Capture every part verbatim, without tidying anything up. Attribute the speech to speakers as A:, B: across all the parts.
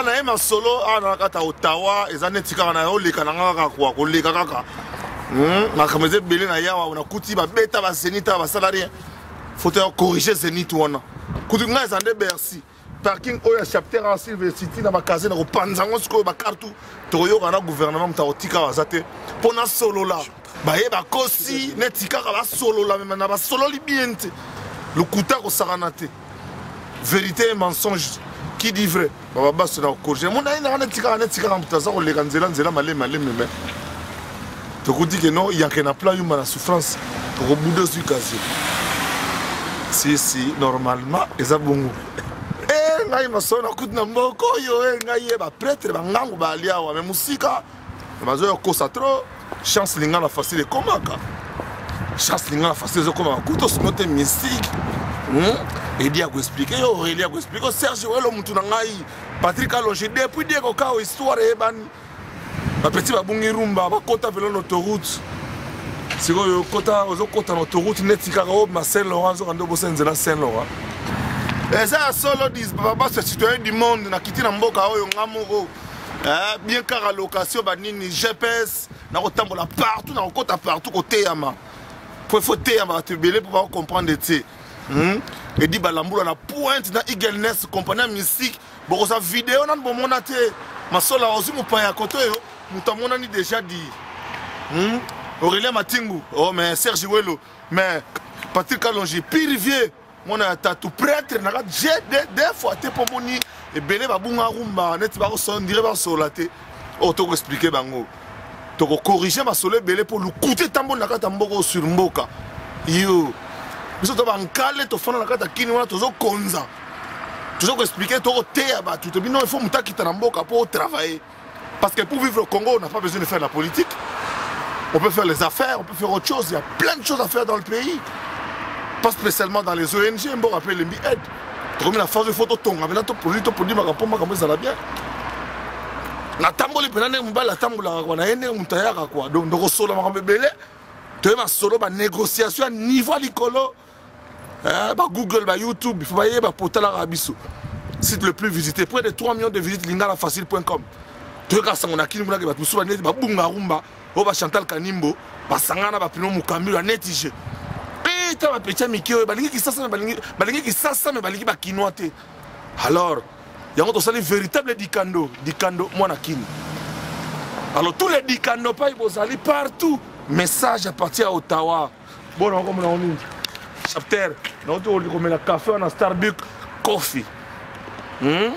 A: nga na ye masolo ana kata Ottawa ezane tika na yo leka na nga kwa ko leka kaka hmm na kameze belé na yawa una kuti ba beta ba zenita ba salarié faut corriger zenit wana kuti nga ezande Bercy parking oya chapter en Silver City na ba case na ko panzango siko ba kartu to yo kana gouvernement mta tika bazate pona solo la ba ye ba kosi netika ba solo la même na ba solo libiente le kuta ko saranate vérité et mensonge. Qui dit vrai? Baba bas na corriger. Mon aïe na tika na tika na mtaza ko le kanzela nzela malé malé mais to ko dit que non il y a qu'un plan humain la souffrance pour bouder sur casier. Si si normalement eza bongo. Eh ngai masona kut na mboko yo eh ngai ba prêtre ba ngangu ba alia wa mais musika bazo yo kosa trop chance linga la facile komaka. Chance linga la facile zo komaka kuto sinote mystique. Et dia go expliquer Aurélie go expliquer Serge Welo mutu na ngai Patrick Alonge depuis dia ko ka histoire e bani ba petit ba bungi rumba ba kota velo l'autoroute siko yo kota ozo kota l'autoroute netika ko ma Saint Laurent zo kando bosenze na Saint Laurent et ça solo dis baba ce citoyen du monde na kiti na mboka oyo ngamoko eh bien car location ba nini G P S na ko tambola partout na ko kota partout côté yama pour faut te yama te belé pour comprendre tu Hmm? Et dit balambula la pointe na Eagleness compagnie musique bon sa vidéo nan bon monate ma sola aussi mon pa ya koto yo mutamona ni déjà dit hmm? Aurélien Matingu oh mais Serge Welo mais Patrick Alonge pire vieux mon a tatu prêtre na j'ai des fois te pomoni et belé ba bunga rumba net ba son dire ba solate oh to expliquer bango to corriger ma solo belé pour le coûter tambo na kata mboko sur mboka yo biso to bankale to fona na kata kini wana tozo konza tozo ko expliquer to teya ba tout bino il faut mutakita na mboka pour travailler parce que pour vivre au Congo on n'a pas besoin de faire la politique, on peut faire les affaires, on peut faire autre chose, il y a plein de choses à faire dans le pays, pas spécialement dans les O N G. On rappelle les aide comme la phase de photo tonga mais là to produit to produit ma rapoma comme ça la bien na tamboli penane mbala tambola kwa na ene mutayaka kwa donc ndoko solo ma bebele to ma solo ba négociation à niveau likolo. Euh, bah Google, bah YouTube, il faut pas y aller, bah portal arabiso. Site le plus visité, près de trois millions de visites, lingala facile point com. Tu regardes ça, on a qui nous dit, bah tout ça, bah bunga rumba, oh bah Chantal Kanimbo, bah sangana, bah pino mukambi, bah netige. Et tu vas petit Mickey, bah lingi qui ça, bah lingi, bah lingi qui ça, mais bah lingi bah kinoate. Alors, il y a un véritable dikando, dikando, moi na kini. Alors tous les dikando, pas ils vont aller partout. Message à partir à Ottawa. Bon, on va on chapter, nous avons le café en Starbucks coffee. Hmm?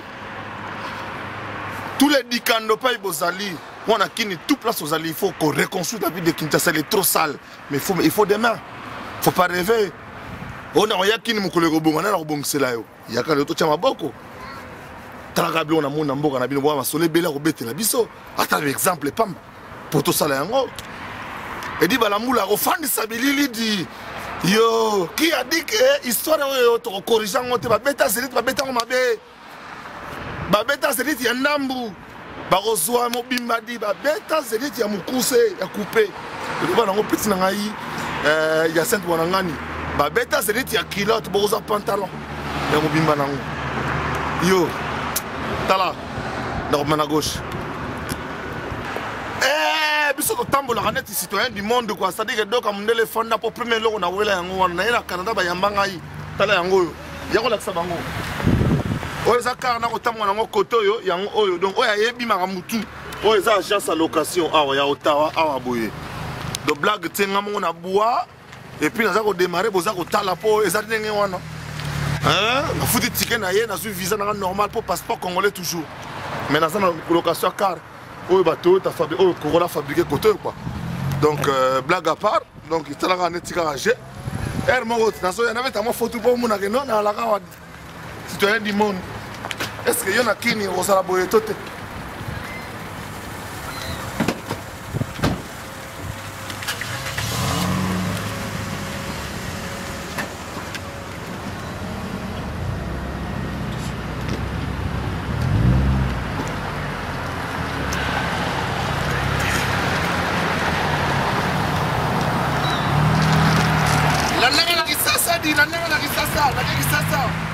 A: Tous les dikando pas ibozali, on a kini tout place aux alliés, il faut qu'on reconstruise la ville de Kinshasa, elle est trop sale. Mais il faut il faut des mains. Faut pas rêver. On a ya kini mukole robonga na robongela yo. Ya ka le to chama boko. Tragabi on a mon mboka na bino bo ma sole bela robete la biso. Ata exemple pam. Pour tout ça là yango. Et dit balamula ofandi sabilili di yo qui a dit que histoire yo to corriger ngote ba beta zelit ba beta mabe ba beta zelit ya ndambu ba rozwa mo bimba di ba beta zelit ya mukuse ya couper ko ba ngo petit na ngai euh ya sainte wanangani ba beta zelit ya kilote bo rozwa pantalon ya mo bimba nango yo tala na mana gauche biso to tambola kaneti citoyen du monde quoi, c'est-à-dire que donc amundele fonda pour premier loko na wela yango wana na Canada ba yambanga yi tala yango yako la sabango oyo zakara na ko tambola ngo koto yo yango oyo donc oyo yebi maka mutu oyo za agence à location awa ya Ottawa awa boye do blague tenga mo na bois et puis naza ko démarrer boza ko tala po eza ndenge wana hein na futi ticket na ye na su visa na normal pour passeport congolais toujours mais naza na location car oh bah tout a fabriqué oh Corolla fabriqué côté quoi donc euh, blague à part donc il t'a net garagé er mon autre na so ya naveta mo photo pour mon na non na la kawa citoyen du monde est-ce que y en a qui ni osala boye tote La nega la kisasa di, la nega la kisasa, la nega kisasa.